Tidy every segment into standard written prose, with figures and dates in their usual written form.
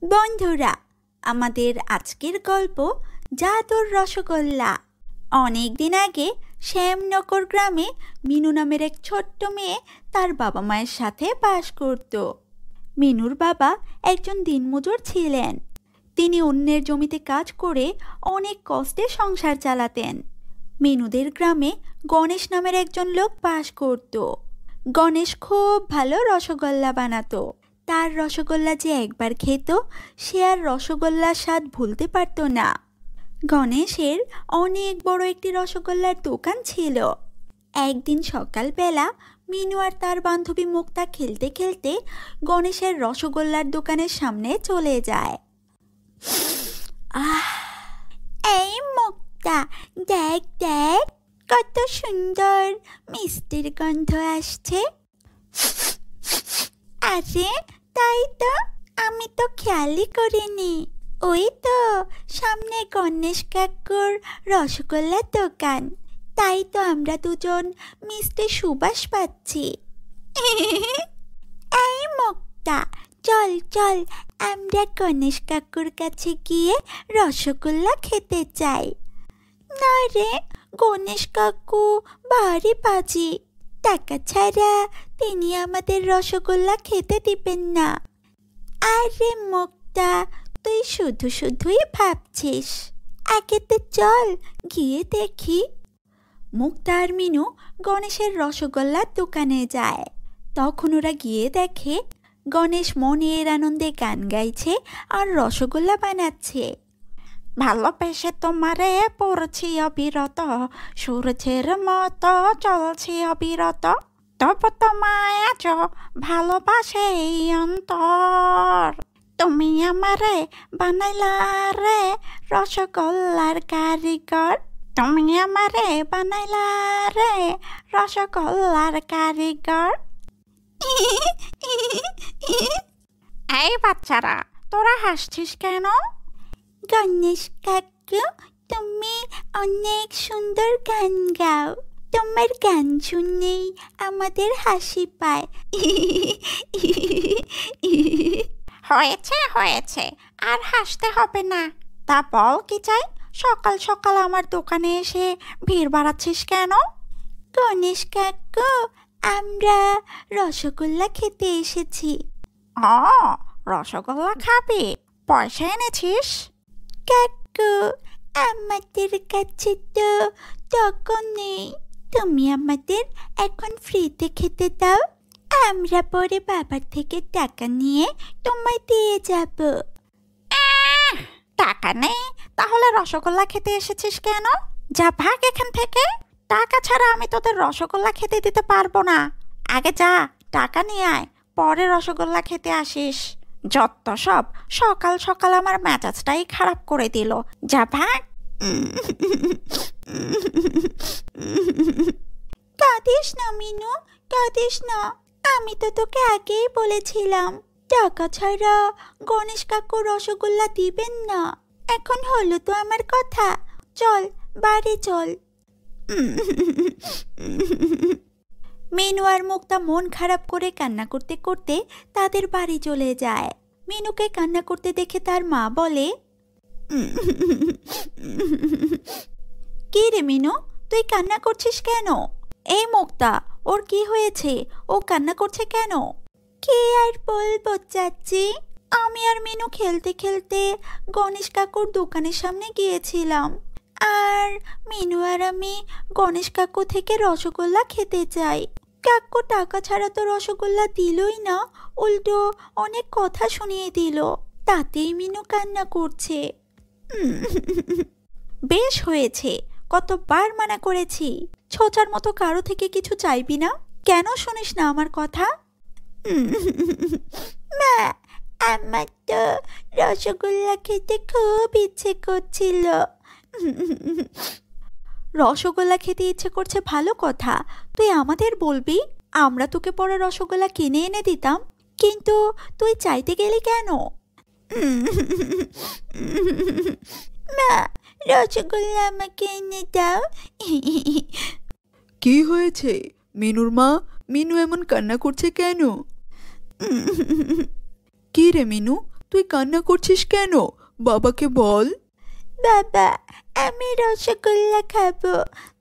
বন্ধুরা, আমাদের আজকের গল্প জাদুর রসগোল্লা। অনেক দিন আগে শ্যামনগর গ্রামে মিনু নামের এক ছোট্ট মেয়ে তার বাবা মায়ের সাথে বাস করত। মিনুর বাবা একজন দিনমজুর ছিলেন। তিনি অন্যের জমিতে কাজ করে অনেক কষ্টে সংসার চালাতেন। মিনুদের গ্রামে গণেশ নামের একজন লোক বাস করত। গণেশ খুব ভালো রসগোল্লা বানাতো। তার রসগোল্লা যে একবার খেত, সে আর রসগোল্লার স্বাদ ভুলতে পারত না। গণেশের অনেক বড় একটি রসগোল্লার দোকান ছিল। একদিন সকালবেলা মিনু আর তার বান্ধবী মুক্তা খেলতে খেলতে গণেশের রসগোল্লার দোকানের সামনে চলে যায়। আহ, এই মুক্তা, দেখ দেখ, কত সুন্দর মিষ্টির গন্ধ আসছে। আরে তাই তো, আমি তো খেয়ালই করিনি। ওই তো সামনে গণেশ কাকুর রসগোল্লার দোকান, তাই তো আমরা দুজন মিষ্টি সুবাস পাচ্ছি। এই মুক্তা, চল চল, আমরা গণেশ কাকুর কাছে গিয়ে রসগোল্লা খেতে চাই। না রে, গণেশ কাকু ভারী বাজি, টাকা ছাড়া তিনি আমাদের রসগোল্লা খেতে দিবেন না। আরে মুক্তা, তুই শুধু শুধুই ভাবছিস, আগে তো চল গিয়ে দেখি। মুক্তা আর মিনু গণেশের রসগোল্লার দোকানে যায়। তখন ওরা গিয়ে দেখে গণেশ মনের আনন্দে গান গাইছে আর রসগোল্লা বানাচ্ছে। ভালোবেসে তোমারে পড়ছি অবিরত, সূর্যের মতো চলছি অবিরত, তবু তোমায় আজ ভালোবাসে অন্তর। তুমি আমারে বানাইলা রে রসগোল্লার কারিগর, তুমি আমারে বানাইলা রে রসগোল্লার কারিগর। এই বাচ্চারা, তোরা হাসছিস কেন? গণেশ কাকু, তুমি অনেক সুন্দর গান গাও। তোমার গান শুনেই আমাদের হাসি পায়। হয়েছে হয়েছে, আর হাসতে হবে না। তা বল কি চাই? সকাল সকাল আমার দোকানে এসে ভিড় বাড়াচ্ছিস কেন? গণেশ কাকু, আমরা রসগোল্লা খেতে এসেছি। ও, রসগোল্লা খাবি? পয়সা এনেছিস? কাকু, আমাদের কাছে তো টাকা নেই। তুমি আমাদের এখন ফ্রিতে খেতে দাও, আমরা পরে বাবার থেকে টাকা নিয়ে তোমায় দিয়ে যাব। টাকা নেই? তাহলে রসগোল্লা খেতে এসেছিস কেন? যা ভাগ এখান থেকে। টাকা ছাড়া আমি তোদের রসগোল্লা খেতে দিতে পারবো না। আগে যা, টাকা নিয়ে আয়, পরে রসগোল্লা খেতে আসিস। যত সব, সকাল সকাল আমার মেজাজটাই খারাপ করে দিল। যা ভাগ। কাঁদিস না মিনু, কাঁদিস না। আমি তো তোকে আগেই বলেছিলাম টাকা ছাড়া গণেশ কাকু রসগোল্লা দিবেন না। এখন হলো তো আমার কথা, চল বাড়ি চল। মিনু আর মুক্তা মন খারাপ করে কান্না করতে করতে তাদের বাড়ি চলে যায়। মিনুকে কান্না করতে দেখে তার মা বলে, কি রে মিনু, তুই কান্না করছিস কেন? এই মুক্তা, ওর কি হয়েছে? ও কান্না করছে কেন? কে আর বলবো চাচি, আমি আর মিনু খেলতে খেলতে গণেশ কাকুর দোকানের সামনে গিয়েছিলাম, আর মিনু আর আমি গণেশ কাকু থেকে রসগোল্লা খেতে চাই। কাকু টাকা ছাড়া তো রসগোল্লা দিলই না, উল্টো অনেক কথা শুনিয়ে দিল। তাতেই মিনু কান্না করছে। বেশ হয়েছে, কতবার মানা করেছি, ছোচার মতো কারো থেকে কিছু চাইবি না। কেন শুনিস না আমার কথা? মা, আমার তো রসগোল্লা খেতে খুব ইচ্ছে করছিল। রসগোল্লা খেতে ইচ্ছে করছে ভালো কথা, তুই আমাদের বলবি, আমরা তোকে পরে রসগোল্লা কিনে এনে দিতাম। কিন্তু তুই চাইতে গেলি কেন? মা, রসগোল্লা আমাকে এনে দাও। কি হয়েছে মিনুর মা? মিনু এমন কান্না করছে কেন? কি রে মিনু, তুই কান্না করছিস কেন? বাবাকে বল। বাবা, আমি রসগোল্লা খাবো।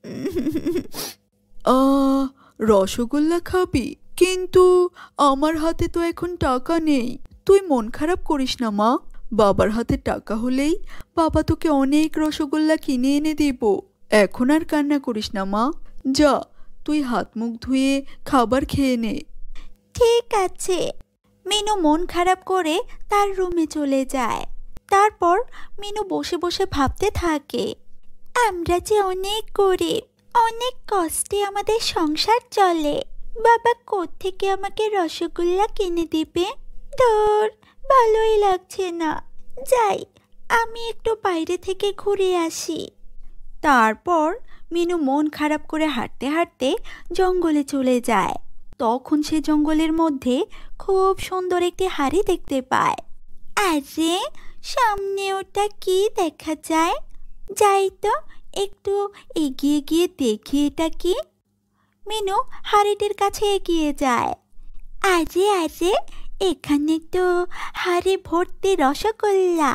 রসগোল্লা খাবি? কিন্তু আমার হাতে তো এখন টাকা নেই। তুই মন খারাপ করিস না মা, বাবার হাতে টাকা হলেই বাবা তোকে অনেক রসগোল্লা কিনে এনে দেব। এখন আর কান্না করিস না মা, যা তুই হাত মুখ ধুয়ে খাবার খেয়ে নে। ঠিক আছে। মিনু মন খারাপ করে তার রুমে চলে যায়। তারপর মিনু বসে বসে ভাবতে থাকে, আমরা যে অনেক গরিব, অনেক কষ্টে আমাদের সংসার চলে। বাবা কোত্থেকে আমাকে রসগোল্লা কিনে দিবে? ধুর, ভালোই লাগছে না। যাই, আমি একটু বাইরে থেকে ঘুরে আসি। তারপর মিনু মন খারাপ করে হাঁটতে হাঁটতে জঙ্গলে চলে যায়। তখন সে জঙ্গলের মধ্যে খুব সুন্দর একটি হাড়ি দেখতে পায়। আরে, সামনে ওটা কি দেখা যায়? যাই তো, একটু এগিয়ে গিয়ে দেখি এটা কি। মিনু হাড়িটির কাছে এগিয়ে যায়। আরে আরে, এখানে তো হাড়ি ভর্তি রসগোল্লা।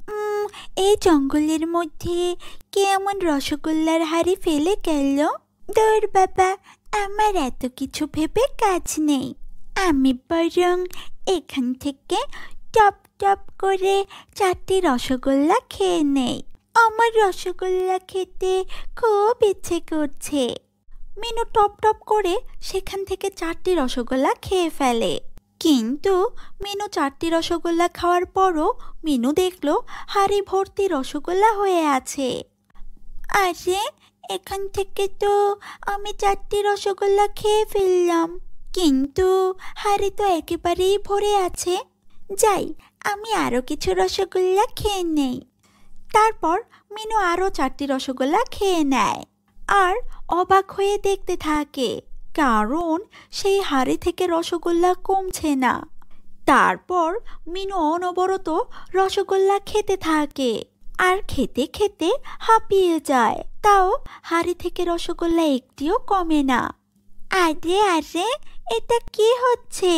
এই জঙ্গলের মধ্যে কে এমন রসগোল্লার হাড়ি ফেলে গেল? দূর বাবা, আমার এত কিছু ভেবে কাজ নেই। আমি বরং এখান থেকে টপ টপ করে 4টি রসগোল্লা খেয়ে নেই। আমার রসগোল্লা খেতে খুব ইচ্ছে করছে। মিনু টপ টপ করে সেখান থেকে 4টি রসগোল্লা খেয়ে ফেলে। কিন্তু মিনু 4টি রসগোল্লা খাওয়ার পরও মিনু দেখলো হাড়ি ভর্তি রসগোল্লা হয়ে আছে। আরে, এখান থেকে তো আমি 4টি রসগোল্লা খেয়ে ফেললাম, কিন্তু হাড়ি তো একেবারেই ভরে আছে। যাই, আমি আরও কিছু রসগোল্লা খেয়ে নেই। তারপর মিনু আরও 4টি রসগোল্লা খেয়ে নেয় আর অবাক হয়ে দেখতে থাকে, কারণ সেই হাড়ি থেকে রসগোল্লা কমছে না। তারপর মিনু অনবরত রসগোল্লা খেতে থাকে আর খেতে খেতে হাঁপিয়ে যায়, তাও হাড়ি থেকে রসগোল্লা একটিও কমে না। আরে আরে, এটা কি হচ্ছে?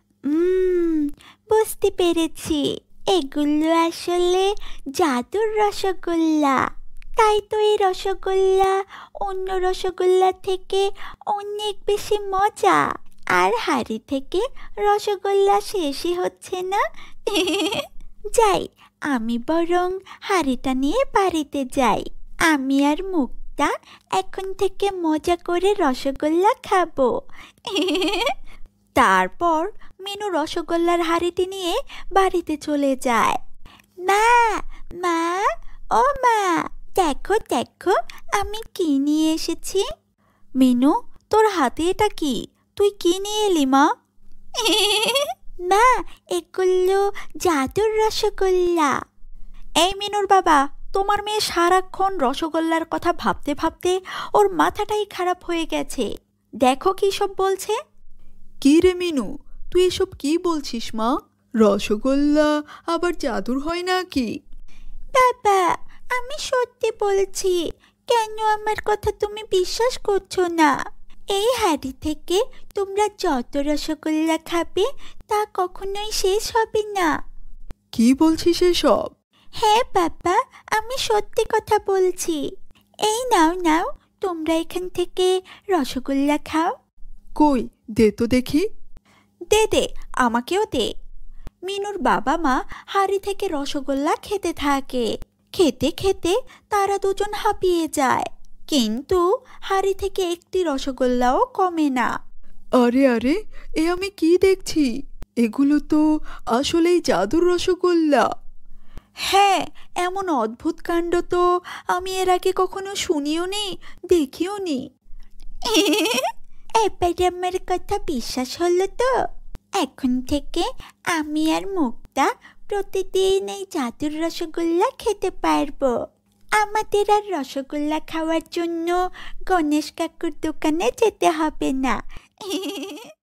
বুঝতে পেরেছি, এগুলো আসলে জাদুর রসগোল্লা। তাই তো এই রসগোল্লা অন্য রসগোল্লা থেকে অনেক বেশি মজা, আর হাড়ি থেকে রসগোল্লা শেষই হচ্ছে না। যাই, আমি বরং হাড়িটা নিয়ে বাড়িতে যাই। আমি আর মুক্তা এখন থেকে মজা করে রসগোল্লা খাবো। তারপর মিনু রসগোল্লার হাড়িটি নিয়ে বাড়িতে চলে যায়। মা, মা, ও মা, দেখো দেখো, আমি কি নিয়ে এসেছি। মিনু, তোর হাতে এটা কি? তুই কি নিয়ে এলি মা? মা, এগুলো জাদুর রসগোল্লা। এই মিনুর বাবা, তোমার মেয়ে সারাক্ষণ রসগোল্লার কথা ভাবতে ভাবতে ওর মাথাটাই খারাপ হয়ে গেছে। দেখো কি সব বলছে। কি রে মিনু, তুই এসব কি বলছিস মা? রসগোল্লা আবার জাদুর হয় নাকি? বাবা, আমি সত্যি বলছি, কেন আমার কথা তুমি বিশ্বাস করছো না? এই হাড়ি থেকে তোমরা যত রসগোল্লা খাবে তা কখনোই শেষ হবে না। কি বলছিস এসব? হ্যাঁ বাবা, আমি সত্যি কথা বলছি। এই নাও নাও, তোমরা এখান থেকে রসগোল্লা খাও। কই, দে তো দেখি। দে দে, আমাকেও দে। মিনুর বাবা মা হাড়ি থেকে রসগোল্লা খেতে থাকে। খেতে খেতে তারা দুজন হাঁপিয়ে যায়, কিন্তু হাড়ি থেকে একটি রসগোল্লাও কমে না। আরে আরে, এ আমি কি দেখছি? এগুলো তো আসলেই জাদুর রসগোল্লা। হ্যাঁ, এমন অদ্ভুত কাণ্ড তো আমি এর আগে কখনো শুনিও নি, দেখিও নি। এবারে আমার কথা বিশ্বাস হলো তো? এখন থেকে আমি আর মুক্তা প্রতিদিন এই জাদুর রসগোল্লা খেতে পারবো। আমাদের আর রসগোল্লা খাওয়ার জন্য গণেশ কাকুর দোকানে যেতে হবে না।